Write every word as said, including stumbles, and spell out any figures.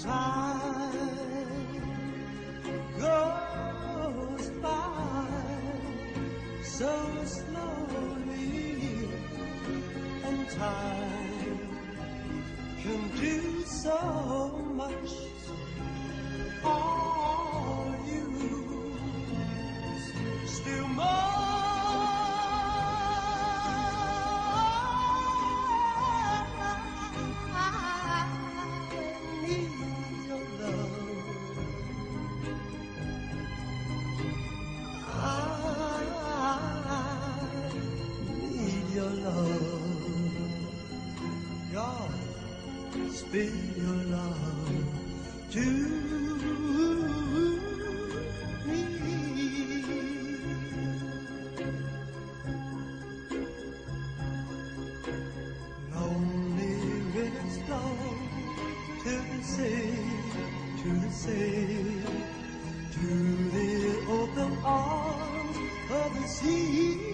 time goes by so slowly, and time can do so much. All you still more. Your love, God, spill your love to me. Lonely rivers flow to the sea, to the sea, to the open arms of the sea.